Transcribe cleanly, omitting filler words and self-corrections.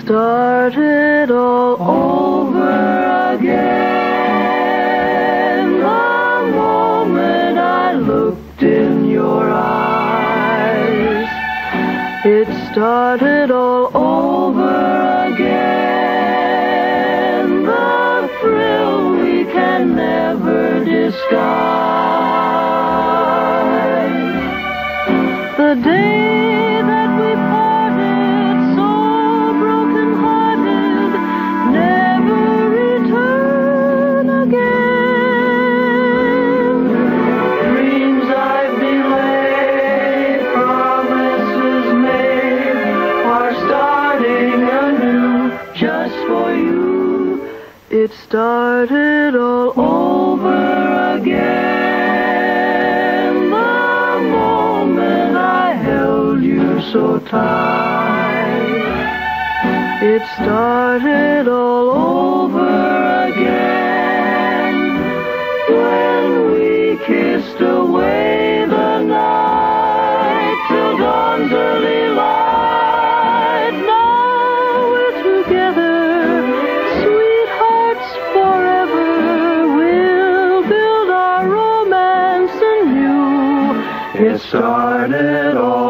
started all over again the moment I looked in your eyes. It started all over again, the thrill we can never disguise. The day that we parted, so broken-hearted, never return again. Dreams I've delayed, promises made, are starting anew just for you. It started all over again the moment I held you so tight. It started all over again when we kissed away the night till dawn's early light. Now we're together, sweethearts forever. We'll build our romance anew. It started all